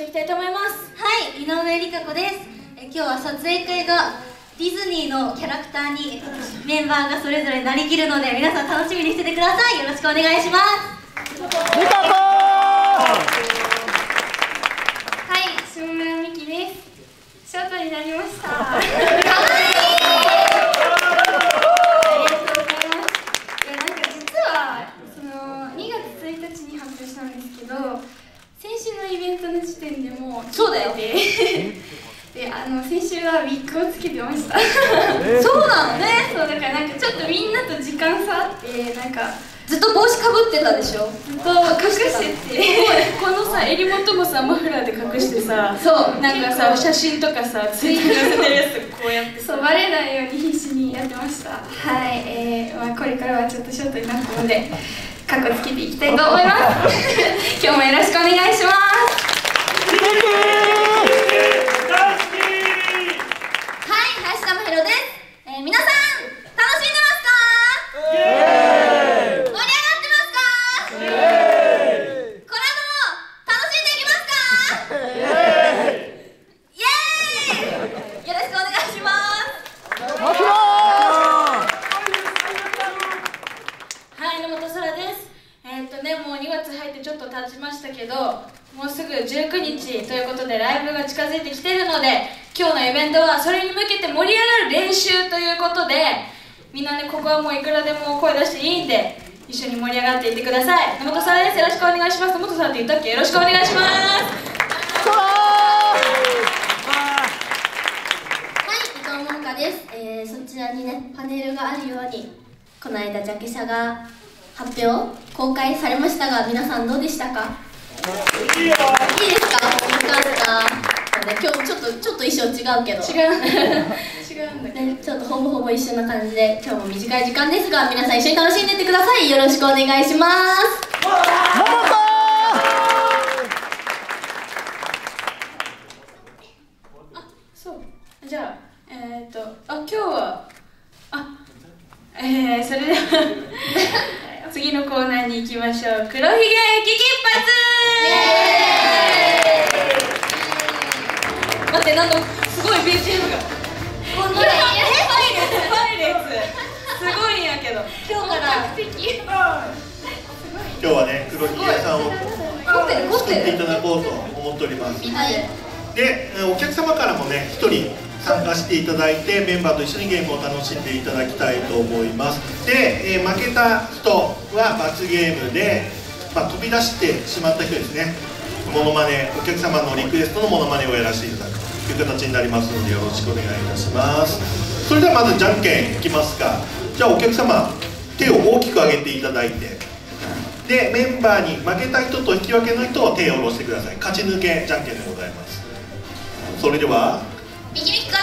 きたいと思います。はい、井上理香子です。今日は撮影会がディズニーのキャラクターにメンバーがそれぞれなりきるので、皆さん楽しみにしててください。よろしくお願いします。 理香子。 はい、下村美希です。ショートになりました。かわいい。ありがとうございます。いや、なんか実は2月1日に発表したんですけど、先週のイベントの時点でもうそうだよ。 で、先週はウィッグをつけてました。 そうなのね。 そうだからなんかちょっとみんなと時間差あってなんかずっと帽子かぶってたでしょ。 ずっと隠しててこのさ襟元もさマフラーで隠してさ、 そうなんかさ写真とかさツイッターに載せてるやつとかこうやってそうバレないように必死にやってました。はい、まあ、これからはちょっとショートになったのでカッコつけていきたいと思います。今日もよろしくお願いします。 皆さん楽しんでますか？盛り上がってますか？この後も楽しんでいきますか？イエーイ！よろしくお願いします。はい、野本空です。もう2月入ってちょっと経ちましたけど、もうすぐ19日ということでライブが近づいてきているので、今日のイベントはそれに向けて盛り上がる練習ということで、みんなね、ここはもういくらでも声出していいんで一緒に盛り上がっていってください。野本さんです。よろしくお願いします。野本さんって言ったっけ？よろしくお願いします。 はい、伊藤桃香です。そちらにね、パネルがあるようにこの間ジャケ写が発表公開されましたが、皆さんどうでしたか？いいですか？よかった。今日ちょっと衣装違うけど違うんだけど、 ね、ちょっとほぼほぼ一緒な感じで、今日も短い時間ですが皆さん一緒に楽しんでいってください。よろしくお願いします。 そうじゃあ今日はそれでは次のコーナーに行きましょう。黒ひげ危機一発。待って、なんかすごい BGM がこんなパイレーツすごいんやけど、 今日から今日はね、黒ひげさんを作っていただこうと思っております。で、お客様からもね、1人参加していただいて、メンバーと一緒にゲームを楽しんでいただきたいと思います。で、負けた人は罰ゲームで、飛び出してしまった人ですね、モノマネ、お客様のリクエストのモノマネをやらせていただくという形になりますので、よろしくお願いいたします。それではまずじゃんけんいきますか。じゃあお客様、手を大きく上げていただいて、でメンバーに負けた人と引き分けの人は手を下ろしてください。勝ち抜けじゃんけんでございます。それでは右利きから、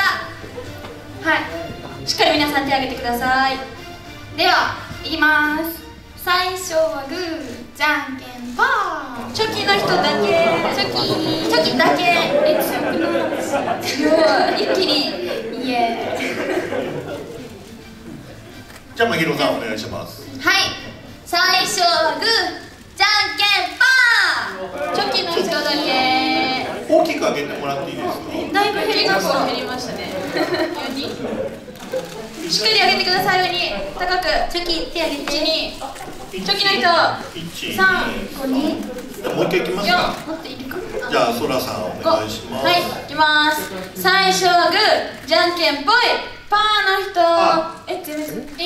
はい、しっかり皆さん手を挙げてください。ではいきます。最初はグー、じゃんけんパー。チョキの人だけ、チョキだけ。強い、一気にイエーイ。 じゃあまひろさんお願いします。 はい、最初はグー、じゃんけんパー。チョキの人だけ。 大きく上げてもらっていいですか？ だいぶ減りました。減りましたね。しっかり上げてください。上に高く。チョキ手上げて。チョキの人。3、5人。 もう一回いきますか。 もっといるか。 じゃあそらさんお願いします。 はい、いきます。最初はグー、じゃんけんぽい。パーの人。全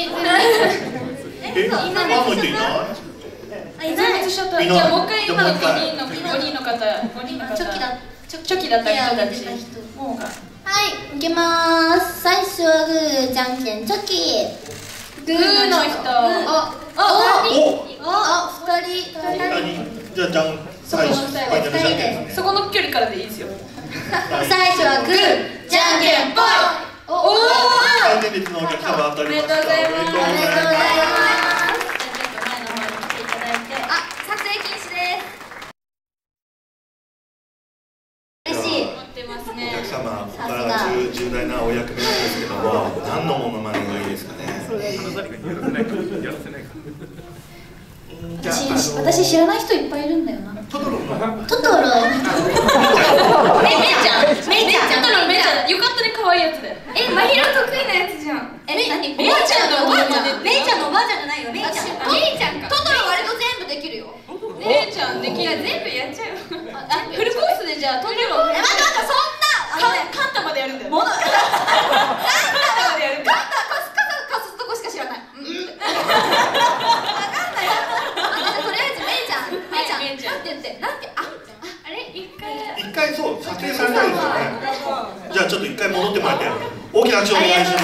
然。 パーの人いない？ 全滅しちゃった。じゃあもう一回今の5人の方、チョキだった人たち。 はい、いきまーす。最初はグー、じゃんけんチョキ。 グーの人。 2人。 じゃあじゃん、最初ファイナルじゃんけんですね。 そこの距離からでいいですよ。 最初はグー、じゃんけんぽい。 最前列のお客様当たりました。おめでとうございます。 撮影禁止です。嬉しい。 お客様、ここからが重大なお役目なんですけども、何のモノマネがいいですかね。 私知らない人いっぱいいるんだよな。 トトロのトトロめいちゃんよかったね、可愛いやつで。 まひろ得意なやつじゃん。 何？ めいちゃんのおばあちゃん。 めいちゃんのおばあちゃんじゃないよ。めいちゃん。 めいちゃんか。 トトロ割と全部できるよ。 めいちゃんできる。 全部やっちゃうよ。 フルコースでじゃあトトロ。 待ってそんなカンタまでやるんだよ。 ものカカンタまでやる。 スとこしか知らない。わかんないよ。とりあえずめいちゃんなんて言ってあれ一回そう撮影されたいですよね。じゃあちょっと一回戻ってもらって大きな拍手お願いします。 さ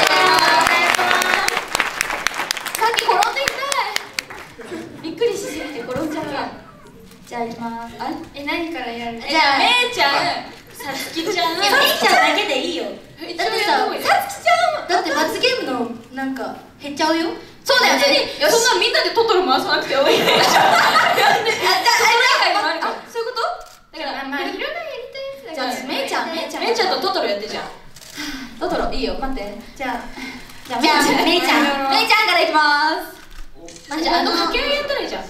っき転んでいたい。びっくりしすぎて転んじゃった。じゃあ行きます。 何からやる？ じゃあめいちゃん、さつきちゃん、 めいちゃんだけでいいよ。だってさ、さつきちゃんだって罰ゲームのなんか減っちゃうよ。そうだよね。 そんなみんなでトトロ回さなくて多い。そういうこと？だからまひろがやりたいやつだから。 じゃあめいちゃんとトトロやってじゃん。 トトロいいよ。待って。じゃあめいちゃんからいきます。 じゃあ掛け合いやったらいいじゃん。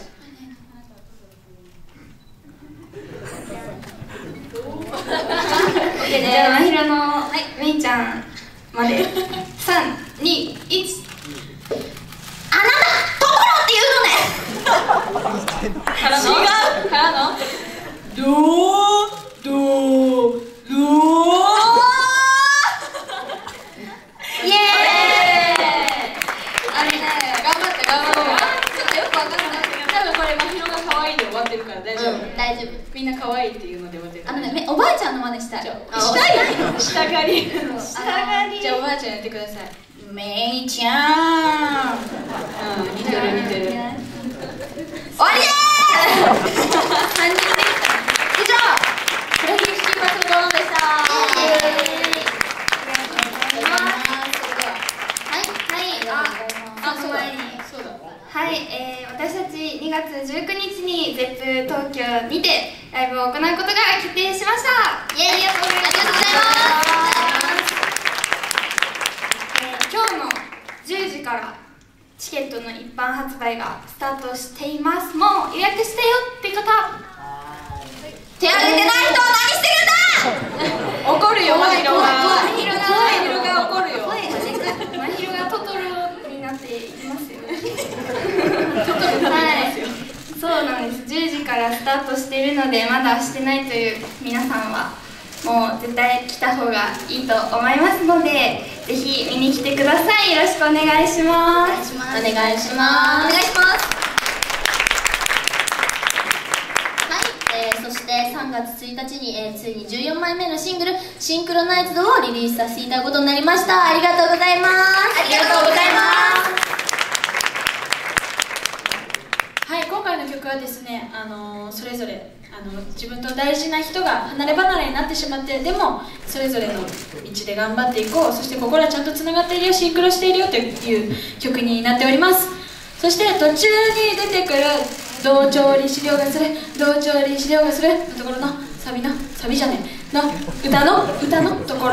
じゃあまひろのめいちゃんまで3、2、1。 あなたトトロって言うのね。 からのどうイエーイ。 あれね、頑張ってちょっとよくわかんない。多分これまひろが可愛いで終わってるから大丈夫。 大丈夫。 みんな可愛いっていうので終わってる。 おばあちゃんの真似したい。 下がり。じゃあおばあちゃんやってください。 めいちゃん。 似てる。 終わりでーす。3人で以上プロフィール新発のドローンでした。 私たち2月19日に ZEP 東京にてライブを行うことが決定しました。 ありがとうございます。 今日の10時からチケットの一般発売がスタートしています。もう予約してよって方、 手挙げてない人は何してるんだ。 怒るよ、まひろが。 まひろが怒るよ。 まひろがトトロになっていますよ。そうなんです。10時からスタートしているので、まだしてないという皆さんはもう絶対来た方がいいと思いますので、ぜひ見に来てください。よろしくお願いします。 お願いします。はい、そして3月1日に、ついに14枚目のシングル「シンクロナイズド」をリリースさせていただくことになりました。ありがとうございます。ありがとうございます。 はい、今回の曲はですね、それぞれ自分と大事な人が離れ離れになってしまって、でもそれぞれの道で頑張っていこう、そして心はちゃんとつながっているよ、シンクロしているよという曲になっております。そして途中に出てくる同調理資料がするのところのサビじゃねえの歌のところ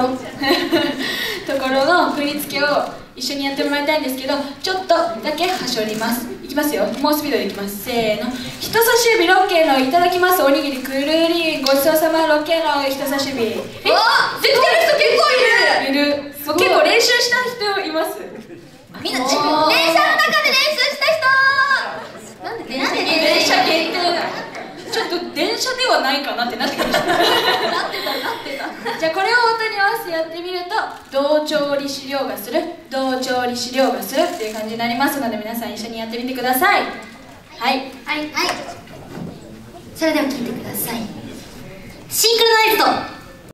の振り付けを一緒にやってもらいたいんですけど、ちょっとだけはしょります。いきますよ、もうスピードでいきます。せーの。人差し指ロケのいただきますおにぎりくるり、ごちそうさまロケの人差し指。できてる人結構いる。結構練習した人います。 みんな電車の中で練習した人。なんで電車限定。 ちょっと電車ではないかなってなってきました。 なってた。 じゃあこれを音に合わせてやってみると、同調理資料がするっていう感じになりますので、皆さん一緒にやってみてください。はい、 それでは聴いてください。シンクロナイズド。